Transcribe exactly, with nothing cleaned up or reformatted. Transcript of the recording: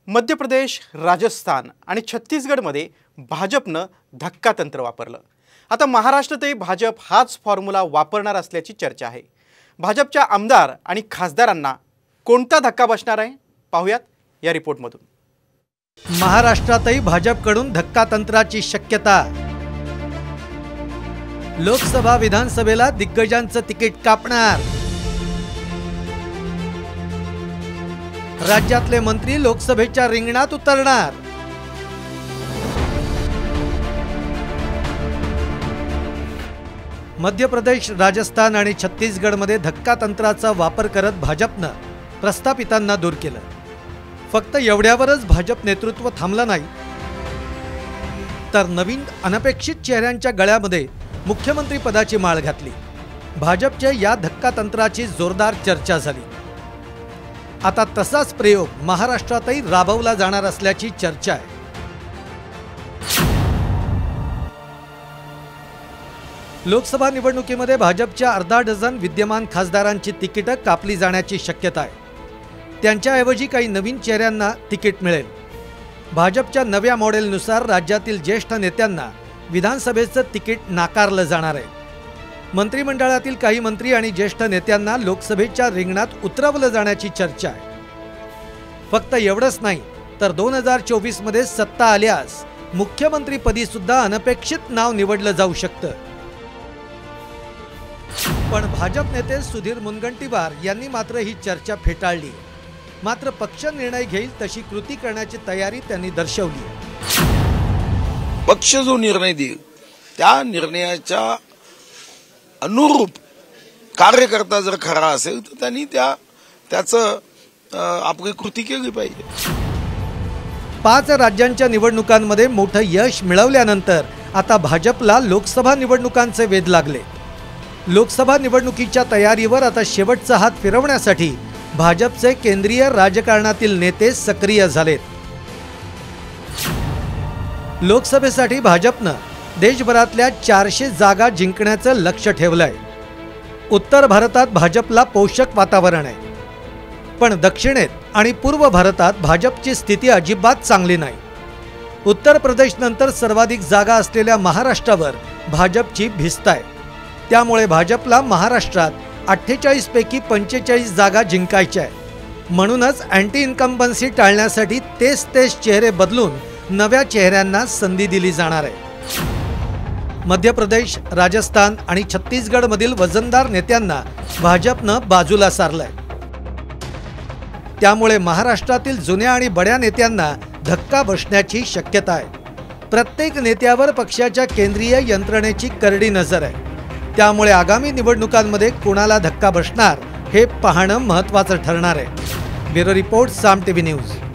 मध्य प्रदेश, राजस्थान आणि छत्तीसगडमध्ये भाजपनं धक्कातंत्र वापरलं। आता महाराष्ट्रातही भाजप हाच फॉर्म्युला वापरणार असल्याची चर्चा आहे। भाजपच्या आमदार आणि खासदारांना कोणता धक्का बसणार आहे पाहूयात या रिपोर्टमधून। महाराष्ट्रातही भाजपकडून धक्कातंत्राची शक्यता। लोकसभा विधानसभेला दिग्गजांचं तिकीट कापणार। राज्यातले मंत्री लोकसभेच्या रिंगणात उतरणार। मध्य प्रदेश, राजस्थान आणि छत्तीसगडमध्ये धक्कातंत्राचा वापर करत भाजपनं प्रस्थापितांना दूर केलं। फक्त एवढ्यावरच भाजप नेतृत्व थांबलं नाही, तर नवीन अनपेक्षित चेहऱ्यांच्या गळ्यामध्ये मुख्यमंत्री पदाची माळ घातली। भाजपच्या या धक्कातंत्राची जोरदार चर्चा झाली। आता तसाच प्रयोग महाराष्ट्रातही राबवला जाणार असल्याची चर्चा आहे। लोकसभा निवडणुकीमध्ये भाजपच्या अर्धा डझन विद्यमान खासदारांची तिकीटं कापली जाण्याची शक्यता आहे। त्यांच्याऐवजी काही नवीन चेहऱ्यांना तिकीट मिळेल। भाजपच्या नव्या मॉडेलनुसार राज्यातील ज्येष्ठ नेत्यांना विधानसभेचं तिकीट नाकारलं जाणार आहे। मंत्रिमंडळातील काही मंत्री आणि ज्येष्ठ नेत्यांना लोकसभेच्या रिंगणात उतरवलं जाण्याची चर्चा आहे। फक्त एवढंच नाही, तर दोन हजार चोवीस मध्ये सत्ता आल्यास मुख्यमंत्रीपदी सुद्धा अनपेक्षित नाव निवडलं जाऊ शकतं। पण भाजप नेते सुधीर मुनगंटीवार यांनी मात्र ही चर्चा फेटाळली। मात्र पक्ष निर्णय घेईल तशी कृती करण्याची तयारी त्यांनी दर्शवली। पक्ष जो निर्णय देईल त्या निर्णयाच्या अनुरूप कार्यकर्ता जर खरा असेल तर त्यांनी त्या त्याचं आपली कृती केली पाहिजे। पाच राज्यांच्या निवडणुकांमध्ये मोठं यश मिळवल्यानंतर आता भाजपला लोकसभा निवडणुकांचे वेध लागले। लोकसभा निवडणुकीच्या तयारीवर आता शेवटचा हात फिरवण्यासाठी भाजपचे केंद्रीय राजकारणातील नेते सक्रिय झालेत। लोकसभेसाठी भाजपनं देशभरातल्या चारशे जागा जिंकण्याचं लक्ष्य ठेवलंय। उत्तर भारतात भाजपला पोषक वातावरण आहे, पण दक्षिणेत आणि पूर्व भारतात भाजपची स्थिती अजिबात चांगली नाही। उत्तर प्रदेश नंतर सर्वाधिक जागा असलेल्या महाराष्ट्रावर भाजपची भिस्त आहे। त्यामुळे भाजपला महाराष्ट्रात अठ्ठेचाळीस पैकी पंचेचाळीस जागा जिंकायच्या आहे। म्हणूनच अँटी इन्कम्बन्सी टाळण्यासाठी तेच तेच चेहरे बदलून नव्या चेहऱ्यांना संधी दिली जाणार आहे। मध्य प्रदेश, राजस्थान आणि छत्तीसगडमधील वजनदार नेत्यांना भाजपनं बाजूला सारलंय। त्यामुळे महाराष्ट्रातील जुन्या आणि बड्या नेत्यांना धक्का बसण्याची शक्यता आहे। प्रत्येक नेत्यावर पक्षाच्या केंद्रीय यंत्रणेची करडी नजर आहे। त्यामुळे आगामी निवडणुकांमध्ये कोणाला धक्का बसणार हे पाहणं महत्त्वाचं ठरणार आहे। Bureau report, Saam TV news.